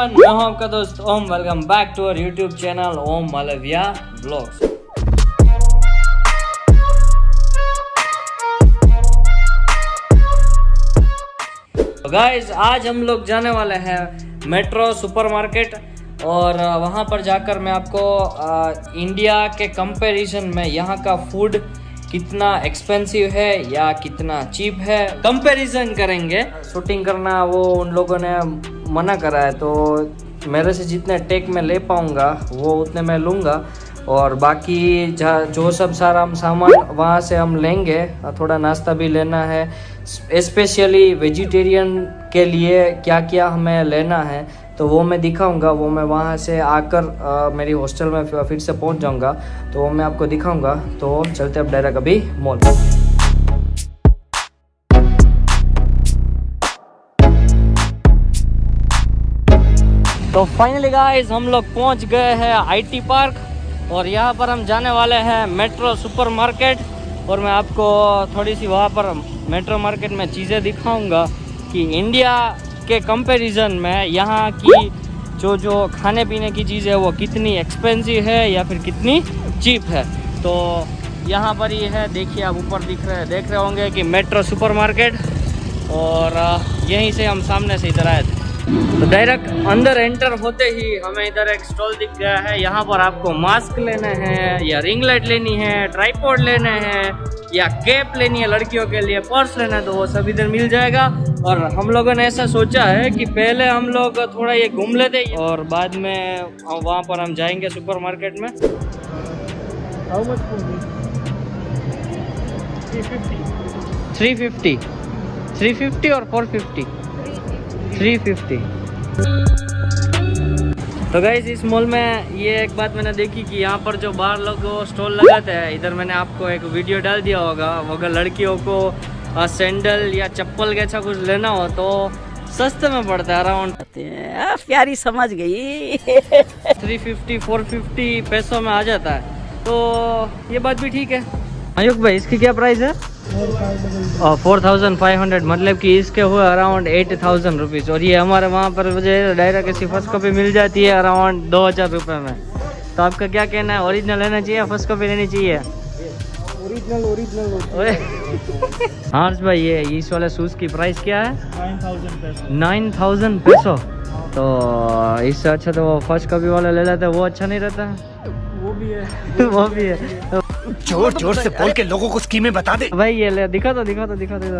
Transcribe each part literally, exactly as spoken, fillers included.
Everyone, मैं हूं आपका दोस्त Om. Welcome back to our YouTube channel Om Malviya blogs. तो गाइस, आज हम लोग जाने वाले हैं मेट्रो सुपरमार्केट और वहां पर जाकर मैं आपको आ, इंडिया के कंपैरिजन में यहाँ का फूड कितना एक्सपेंसिव है या कितना चीप है कंपैरिजन करेंगे। शूटिंग करना वो उन लोगों ने मना करा है, तो मेरे से जितने टेक में ले पाऊंगा वो उतने मैं लूँगा और बाकी जो सब सारा सामान वहाँ से हम लेंगे। थोड़ा नाश्ता भी लेना है, स्पेशली वेजिटेरियन के लिए क्या क्या हमें लेना है तो वो मैं दिखाऊंगा। वो मैं वहाँ से आकर आ, मेरी हॉस्टल में फिर से पहुँच जाऊंगा तो वो मैं आपको दिखाऊंगा। तो चलते अब डायरेक्ट अभी मॉल। तो फाइनली गाइस, हम लोग पहुँच गए हैं आईटी पार्क और यहाँ पर हम जाने वाले हैं मेट्रो सुपरमार्केट और मैं आपको थोड़ी सी वहाँ पर मेट्रो मार्केट में चीज़ें दिखाऊंगा कि इंडिया के कंपैरिजन में यहाँ की जो जो खाने पीने की चीज़ है वो कितनी एक्सपेंसिव है या फिर कितनी चीप है। तो यहाँ पर ये है, देखिए आप ऊपर दिख रहे देख रहे होंगे कि मेट्रो सुपरमार्केट और यहीं से हम सामने से इधर आए थे। तो डायरेक्ट अंदर एंटर होते ही हमें इधर एक स्टॉल दिख गया है। यहाँ पर आपको मास्क लेने हैं या रिंग लाइट लेनी है, ट्राइपॉड लेने हैं या कैप लेनी है लड़कियों के लिए, पर्स लेना है तो वो सब इधर मिल जाएगा। और हम लोगों ने ऐसा सोचा है कि पहले हम लोग थोड़ा ये घूम लेते और बाद में वहाँ पर हम जाएंगे सुपरमार्केट में। How much three fifty three fifty और फोर फिफ्टी थ्री फिफ्टी। तो गाइस, इस मॉल में ये एक बात मैंने देखी कि यहाँ पर जो बाहर लोग स्टॉल लगाते हैं, इधर मैंने आपको एक वीडियो डाल दिया होगा। अगर लड़कियों को सैंडल या चप्पल जैसा कुछ लेना हो तो सस्ते में पड़ता है, अराउंड प्यारी समझ गई थ्री फिफ्टी फोर फिफ्टी पैसों में आ जाता है। तो ये बात भी ठीक है। आयुक भाई, इसकी क्या प्राइस है? फोर थाउजेंड फाइव हंड्रेड, मतलब कि इसके हुए अराउंड एट थाउजेंड रुपीज़। और ये हमारे वहाँ पर मुझे डायरेक्ट ऐसी फर्स्ट कॉपी मिल जाती है अराउंड दो हज़ार रुपये में। तो आपका क्या कहना है, ओरिजिनल लेना चाहिए या फर्स्ट कॉपी लेनी चाहिए? ओरिजिनल ओरिजिनल हर्ष भाई, ये इस वाले शूज़ की प्राइस क्या है? Nine thousand pesos. Nine thousand pesos. तो इससे अच्छा तो वो फर्स्ट कॉपी वाला ले लेते, वो अच्छा नहीं रहता? वो भी है वो भी है। तो जोर जोर से बोल के लोगों को स्कीमें बता दे भाई। ये ले, दिखा दो दिखा दो दिखा दो।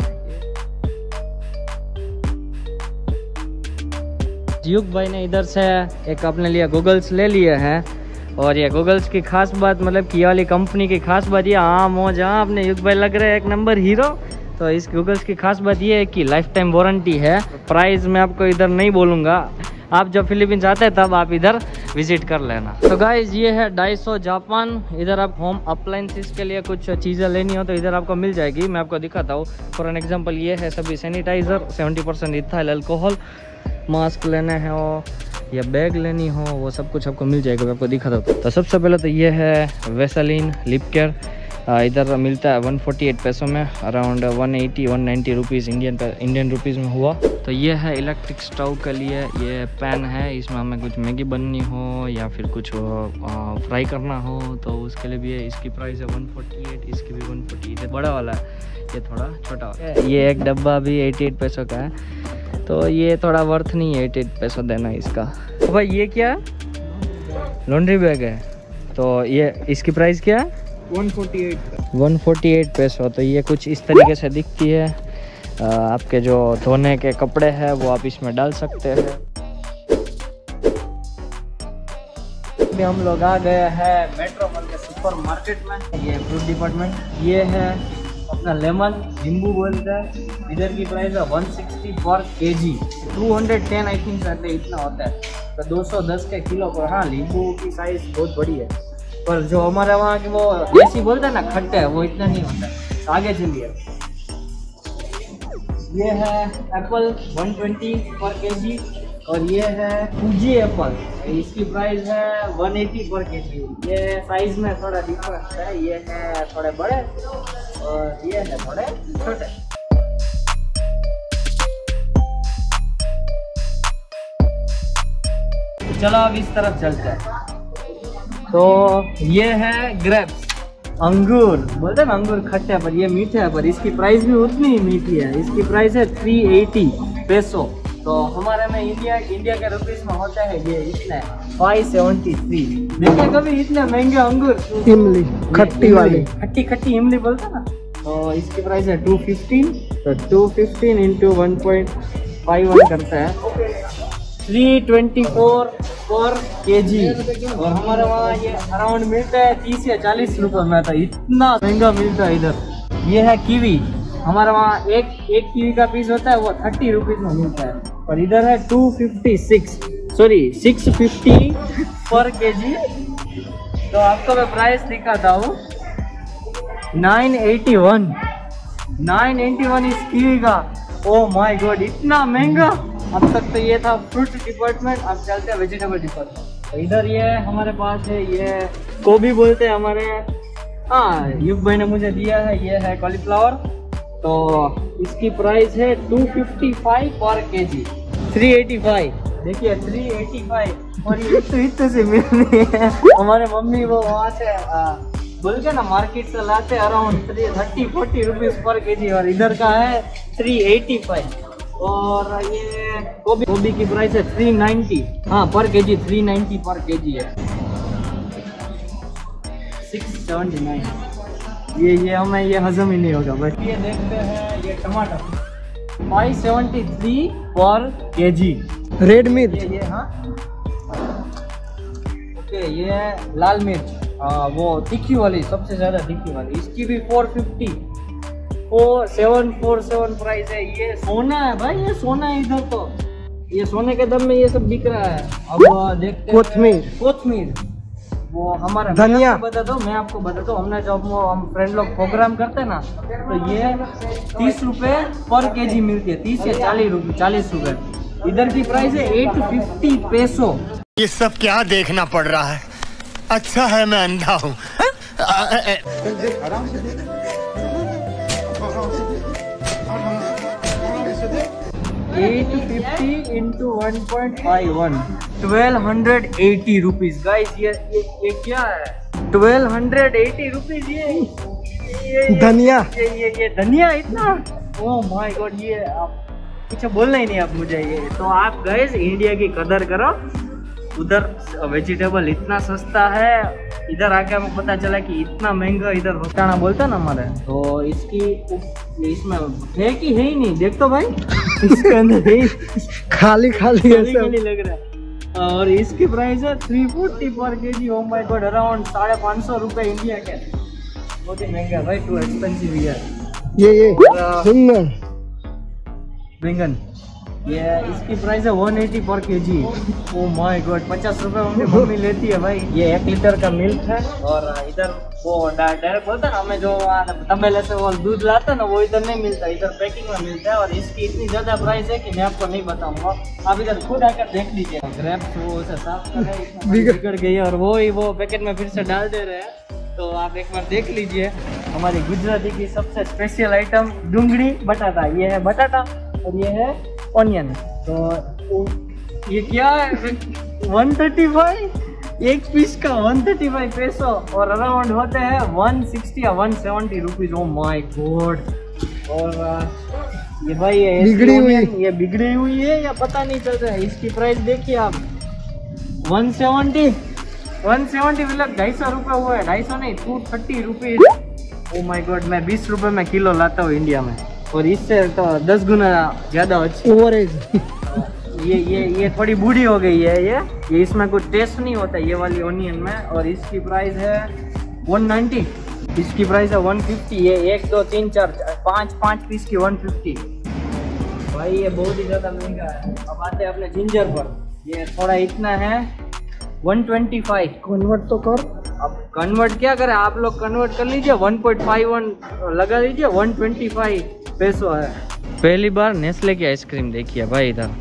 युग भाई ने इधर से एक अपने लिए गूगल्स ले लिए हैं और ये गूगल्स की खास बात, मतलब कि ये वाली कंपनी की खास बात ये, हाँ मौज, हाँ अपने युग भाई लग रहे हैं एक नंबर हीरो। तो इस गूगल्स की खास बात ये है कि लाइफ टाइम वारंटी है। प्राइस मैं आपको इधर नहीं बोलूँगा, आप जब फिलीपींस आते हैं तब आप इधर विजिट कर लेना। तो गाइज, ये है डाइसो जापान। इधर आप होम अप्लायंसेस के लिए कुछ चीज़ें लेनी हो तो इधर आपको मिल जाएगी। मैं आपको दिखाता हूँ। फॉर एन एग्जांपल, ये है सभी sanitiser, seventy percent ethyl alcohol. Mask लेने हैं हो या बैग लेनी हो, वो सब कुछ आपको मिल जाएगा। मैं आपको दिखाता हूँ। तो सबसे पहले तो ये है वेसलिन लिप केयर। इधर मिलता है वन फोर्टी एट पैसों में, around one eighty one ninety rupees Indian Indian rupees में हुआ। तो ये है इलेक्ट्रिक स्टोव के लिए, ये पैन है। इसमें हमें कुछ मैगी बननी हो या फिर कुछ फ्राई करना हो तो उसके लिए भी है। इसकी प्राइस है वन फोर्टी एट, इसकी भी वन फोर्टी एट। बड़ा वाला है, ये थोड़ा छोटा वाला है। ये एक डब्बा भी एटी एट पैसों का है, तो ये थोड़ा वर्थ नहीं है एटी एट पैसों देना इसका। तो भाई ये क्या है? लॉन्ड्री बैग है। तो ये इसकी प्राइस क्या है? One forty eight one forty eight पैसों। तो ये कुछ इस तरीके से दिखती है। आ, आपके जो धोने के कपड़े हैं वो आप इसमें डाल सकते हैं। अभी हम लोग आ गए हैं मेट्रो मॉल के सुपर मार्केट में। ये फ्रूट डिपार्टमेंट, ये है अपना लेमन, नींबू बोलते हैं। इधर की प्राइस है one sixty per K G, two hundred ten I think रहते इतना होता है। तो दो सौ दस के किलो पर। हाँ, नींबू की साइज बहुत बड़ी है, पर जो हमारे वहाँ की वो देसी बोलते हैं ना, खट्टे है, वो इतना नहीं होता है। तो आगे चलिए। ये है apple one twenty per KG और ये है फूजी एप्पल, इसकी प्राइस है वन एटी पर केजी। ये साइज में थोड़ा डिफरेंस है, ये है थोड़े बड़े और ये है थोड़े छोटे। चलो अब इस तरफ चलते हैं। तो ये है ग्रेप्स, अंगूर। बोलते हैं ना अंगूर खट्टे हैं पर ये मीठे हैं, पर इसकी प्राइस भी उतनी ही मीठी है। इसकी प्राइस है थ्री एटी पेसो। तो हमारे में इंडिया इंडिया के रुपीस में होता है ये इतने फाइव सेवेंटी थ्री। देखिए कभी इतने महंगे अंगूर, इमली खट्टी वाली, खट्टी खट्टी इमली बोलते हैं ना। तो इसकी प्राइस है टू फिफ्टीन। तो two fifteen into one point five one करता है थ्री ट्वेंटी फोर पर के जी। और हमारे वहाँ ये अराउंड मिलता है तीस या चालीस रुपए में। था इतना महंगा मिलता है इधर। ये है कीवी। हमारे वहाँ एक एक कीवी का पीस होता है वो थर्टी रुपीज में मिलता है, और इधर है two fifty six sorry six fifty per K G. तो आपको मैं प्राइस दिखाता हूँ, nine eighty one nine eighty one इस कीवी का। ओ माय गॉड इतना महंगा। अब तक तो ये था फ्रूट डिपार्टमेंट, अब चलते हैं वेजिटेबल डिपार्टमेंट। तो इधर ये हमारे पास है, ये गोभी बोलते हैं हमारे। हाँ युग भाई ने मुझे दिया है, ये है कॉलीफ्लावर। तो इसकी प्राइस है two fifty five per K G, three eighty five. देखिए थ्री एटी फाइव और ये तो इतने से मिल रही है। हमारे मम्मी वो वहाँ से आ, बोल के ना मार्केट से लाते around thirty forty rupees per K जी, और इधर का है थ्री एटी फाइव। और ये गोभी गोभी की प्राइस है थ्री नाइन्टी। हाँ पर के जी थ्री नाइन्टी पर के जी है, सिक्स सेवेंटी नाइन। ये ये हमें ये हजम ही नहीं होगा भाई। ये देखते हैं ये टमाटर फाइव सेवेंटी थ्री पर के जी। रेड मिर्च, ये ये हाँ ओके। ये है लाल मिर्च, आ, वो तीखी वाली, सबसे ज्यादा तीखी वाली। इसकी भी four fifty four seven four seven price है। ये सोना है भाई, ये सोना है इधर। तो ये सोने के दम में ये सब बिक रहा है। अब देखते हैं कोथमीर, कोथमीर वो हमारा धनिया बता दो। मैं आपको बता दो, हमने जब वो हम फ्रेंड लोग प्रोग्राम करते हैं ना, तो ये तीस रुपए पर के जी मिलती है, तीस या चालीस रुपए चालीस रुपए। इधर की प्राइस है एट फिफ्टी पेसो। ये सब क्या देखना पड़ रहा है? अच्छा है मैं अंधा हूँ। Eight fifty into one point five one, twelve hundred eighty rupees. Guys ये ये ये क्या है? Twelve hundred eighty rupees. ये ये धनिया, ये ये ये धनिया इतना। ओह माय गॉड, ये आप कुछ बोलना ही नहीं आप मुझे। ये तो आप गाइस इंडिया की कदर करो। उधर वेजिटेबल इतना सस्ता है, इधर आके हमें पता चला कि इतना महंगा इधर होता ना बोलता ना हमारे। तो इसकी इसमें है कि है ही नहीं, देख तो भाई इसके अंदर है खाली खाली खाली खाली लग रहा है। और इसकी प्राइस है three forty per K G. Oh my god, around साढ़े पाँच सौ रुपए इंडिया के। बहुत ही महंगा भाई, टू एक्सपेंसिव है। ये ये बैंगन, बैंगन ये इसकी प्राइस है वन एटी पर K G. Oh my God, पचास रुपए मम्मी मम्मी लेती है भाई। ये एक लीटर का मिल्क है। और इधर वो डायरेक्ट बोलता है ना, हमें जो तबेले से वो दूध लाता है ना, वो इधर नहीं मिलता, इधर पैकिंग में मिलता है। और इसकी इतनी ज्यादा प्राइस है कि मैं आपको नहीं बताऊंगा, आप इधर खुद आकर देख लीजिए। ग्रेप्स वो उसे साफ कर रहे हैं, बिगड़ गई है और वो ही वो पैकेट में फिर से डाल दे रहे हैं। तो आप एक बार देख लीजिए। हमारी गुजराती की सबसे स्पेशल आइटम डूंगरी बटाटा। ये है बटाटा और ये है ऑनियन। तो ये क्या है? वन थर्टी फाइव एक पीस का, वन थर्टी फाइव पेसो। और अराउंड होते हैं वन सिक्सटी या one seventy rupees. Oh my god. और ये भाई ये बिगड़ी हुई ये बिगड़ी हुई है या पता नहीं चल रहा है। इसकी प्राइस देखिए आप, वन सेवेंटी वन सेवेंटी मतलब ढाई सौ रुपये हुआ है। ढाई सौ नहीं, two thirty rupees. Oh my god, मैं बीस रुपए में किलो लाता हूँ इंडिया में, और इससे तो दस गुना ज्यादा ओवरेज। ये ये ये थोड़ी बूढ़ी हो गई है। ये ये इसमें कुछ टेस्ट नहीं होता ये वाली ओनियन में। और इसकी प्राइस है वन नाइन्टी। इसकी प्राइस है वन फिफ्टी। ये एक दो तीन चार पाँच पाँच पीस की वन फिफ्टी। भाई ये बहुत ही ज्यादा महंगा है। अब आते हैं अपने जिंजर पर। ये थोड़ा इतना है वन ट्वेंटी फाइव। कन्वर्ट तो कर। अब कन्वर्ट क्या करें आप लोग, कन्वर्ट कर लीजिए, वन पॉइंट फाइव वन लगा लीजिए, वन ट्वेंटी फाइव पेसो है। पहली बार नेस्ले की आइसक्रीम देखी है भाई इधर।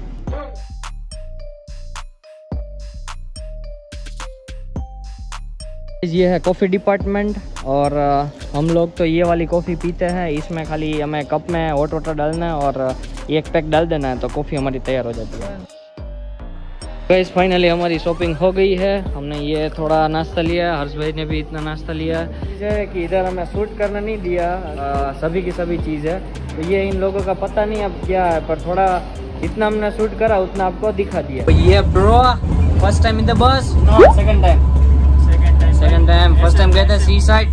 ये है कॉफ़ी डिपार्टमेंट। और हम लोग तो ये वाली कॉफ़ी पीते हैं। इसमें खाली हमें कप में हॉट वाटर डालना है और एक पैक डाल देना है, तो कॉफ़ी हमारी तैयार हो जाती है। गाइस फाइनली हमारी शॉपिंग हो गई है। हमने ये थोड़ा नाश्ता लिया, हर्ष भाई ने भी इतना नाश्ता लिया है कि इधर हमें शूट करना नहीं दिया। आ, सभी की सभी चीज़ है, तो ये इन लोगों का पता नहीं अब क्या है, पर थोड़ा जितना हमने शूट करा उतना आपको दिखा दिया। ये bro first time in the bus? No, second time. Second time second time first time गए थे सी साइड।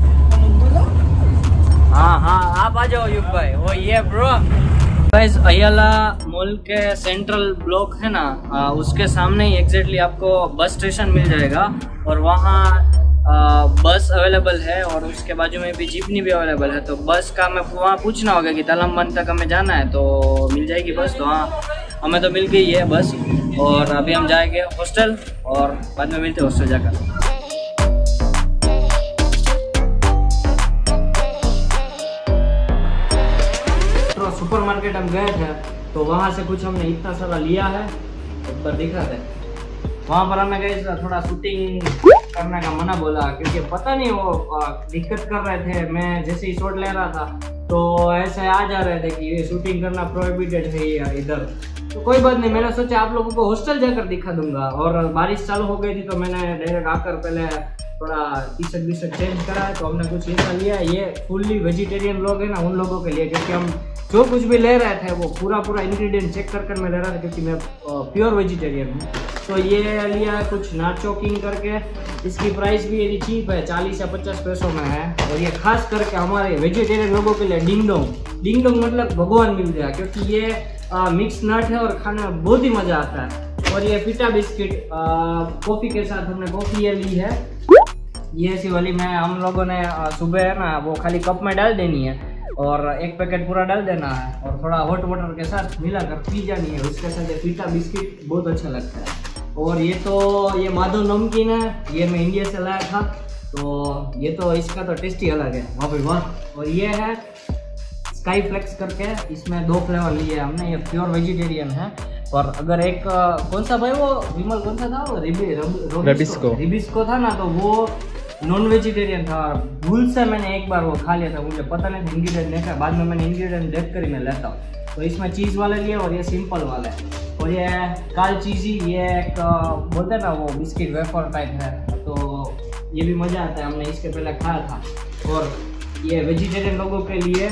हाँ हाँ आप आ जाओ युग भाई। वो ये ब्रो गाइस अयला मॉल के सेंट्रल ब्लॉक है ना, आ, उसके सामने ही एग्जैक्टली आपको बस स्टेशन मिल जाएगा और वहाँ आ, बस अवेलेबल है और उसके बाजू में भी जीपनी भी अवेलेबल है। तो बस का हमें वहाँ पूछना होगा कि तलमबंद तक हमें जाना है तो मिल जाएगी बस। तो हाँ हमें तो मिल गई है बस और अभी हम जाएंगे हॉस्टल और बाद में मिलते हैं हॉस्टल जाकर। सुपर मार्केट हम गए थे तो वहाँ से कुछ हमने इतना सारा लिया है, एक बार दिखा दे। वहाँ पर हमें गए थोड़ा शूटिंग करने का मना बोला क्योंकि पता नहीं वो दिक्कत कर रहे थे। मैं जैसे ही शॉट ले रहा था तो ऐसे आ जा रहे थे कि ये शूटिंग करना प्रोहिबिटेड है इधर। तो कोई बात नहीं, मैंने सोचा आप लोगों को हॉस्टल जाकर दिखा दूंगा। और बारिश चालू हो गई थी तो मैंने डायरेक्ट आकर पहले थोड़ा T shirt V shirt change करा है। तो हमने कुछ ऐसा लिया है, ये फुल्ली वेजिटेरियन लोग हैं ना उन लोगों के लिए, क्योंकि हम जो कुछ भी ले रहे थे वो पूरा पूरा इंग्रेडिएंट चेक कर कर मैं ले रहा था क्योंकि मैं प्योर वेजिटेरियन हूँ। तो ये लिया है कुछ नाचो किंग करके, इसकी प्राइस भी यदि चीप है, चालीस या पचास पैसों में है। और ये खास करके हमारे वेजिटेरियन लोगों के लिए डिंग डोंग डिंग डोंग मतलब भगवान मिल गया, क्योंकि ये आ, मिक्स नट है और खाने में बहुत ही मज़ा आता है। और ये पिटा बिस्किट कॉफ़ी के साथ हमने कॉफ़ी ये ली है, ये ऐसी वाली में हम लोगों ने सुबह है ना वो खाली कप में डाल देनी है और एक पैकेट पूरा डाल देना है और थोड़ा हॉट वाटर के साथ मिलाकर पी जानी है। उसके साथ ये पिटा बिस्किट बहुत अच्छा लगता है। और ये तो ये माधव नमकीन है, ये मैं इंडिया से लाया था, तो ये तो इसका तो टेस्ट ही अलग है वाह भाई वाह। और ये है स्काई फ्लेक्स करके, इसमें दो फ्लेवर लिए हमने, ये प्योर वेजिटेरियन है। और अगर एक कौन सा भाई वो विमल कौन सा था वो रिबी रिबिस्को रिबिस्को था ना, तो वो नॉन वेजिटेरियन था। भूल से मैंने एक बार वो खा लिया था, मुझे पता नहीं था इंग्रेडिएंट देखा, बाद में मैंने इंग्रेडिएंट देख कर ही मैं लेता हूँ। तो इसमें चीज़ वाला लिया और ये सिंपल वाला है। और ये काल चीज़ी, ये एक बोलते हैं ना वो बिस्किट वेफर टाइप है, तो ये भी मज़ा आता है, हमने इसके पहले खाया था। और ये वेजिटेरियन लोगों के लिए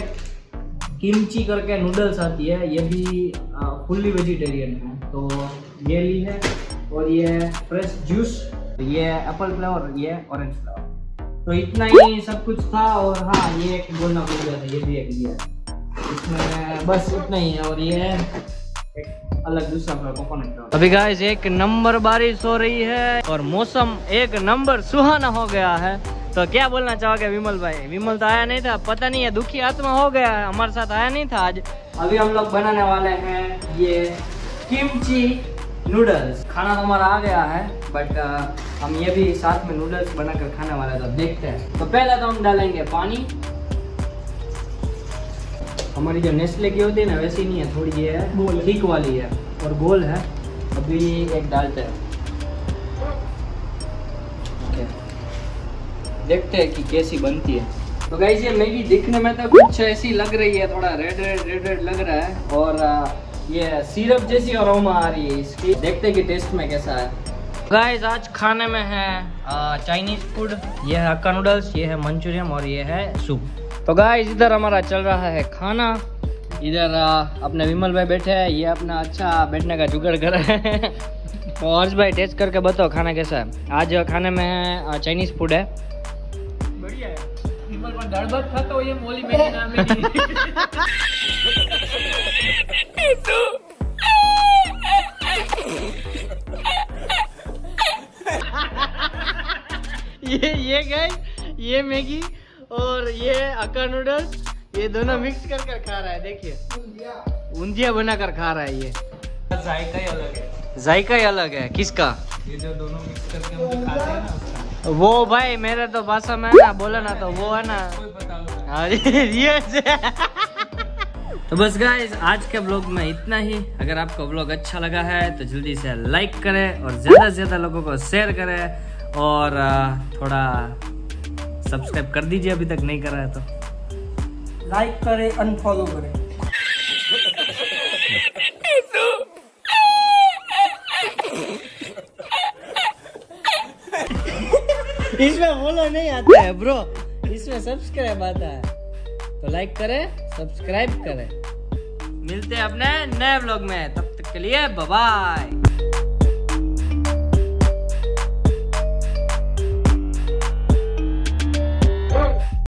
किमची करके नूडल्स आती है, ये भी फुल्ली वेजिटेरियन है, तो ये ली है। और ये फ्रेश जूस, ये एप्पल फ्लेवर, ये ऑरेंज फ्लेवर। तो इतना ही सब कुछ था। और हाँ ये एक बोलना भूल गया था, ये भी एक लिया इसमें, बस इतना ही है। और ये एक अलग दूसरा कोकोनट। अभी गाइस एक नंबर बारिश हो रही है और मौसम एक नंबर सुहाना हो गया है। तो क्या बोलना चाहोगे विमल भाई? विमल तो आया नहीं था, पता नहीं है दुखी आत्मा हो गया है, हमारे साथ आया नहीं था आज। अभी हम लोग बनाने वाले हैं ये किमची नूडल्स। खाना तो हमारा आ गया है बट हम ये भी साथ में नूडल्स बनाकर खाने वाले हैं, तो देखते हैं। तो पहले तो हम डालेंगे पानी। हमारी जो नेस्ले की होती है ना वैसी नहीं है, थोड़ी ये है थिक वाली है और गोल है। अभी एक डालते हैं, देखते हैं कि कैसी बनती है। तो गाइस ये मैगी दिखने में तो कुछ ऐसी लग रही है, थोड़ा रेड रेड रेड रेड लग रहा है और ये सिरप जैसी अरोमा आ रही है इसकी। देखते हैं कि टेस्ट में कैसा है। गाइस आज खाने में है चाइनीज फूड, ये है हक्का नूडल्स, ये है मंचूरियन और ये है सूप। तो गाइस इधर हमारा चल रहा है खाना, इधर अपने विमल भाई बैठे हैं, ये अपना अच्छा बैठने का जुगाड़ कर रहे हैं। तो हर्ष भाई टेस्ट करके बताओ खाना कैसा है। आज खाने में है चाइनीज फूड है, बढ़िया है। विमल को दाल भात खाता हो, ये मोली मेरी नाम है। ये ये गाइस ये मैगी और ये हक्का नूडल्स, ये दोनों मिक्स कर कर खा रहा है। देखिए ऊंधिया बनाकर खा रहा है। ये जायका ही अलग है, जायका ही अलग है। किसका? ये जो दोनों मिक्स करके हम जो खाते हैं ना, वो भाई मेरे तो भाषा में ना बोला ना, तो वो है ना ये। तो बस गाइस आज के ब्लॉग में इतना ही। अगर आपको ब्लॉग अच्छा लगा है तो जल्दी से लाइक करें और ज़्यादा से ज़्यादा लोगों को शेयर करें और थोड़ा सब्सक्राइब कर दीजिए, अभी तक नहीं करा है तो लाइक करें, अनफॉलो करें। इसमें बोलो नहीं आता है ब्रो, इसमें सब्सक्राइब आता है। तो लाइक करें, सब्सक्राइब करें। मिलते हैं अपने नए व्लॉग में, तब तक के लिए बाय बाय।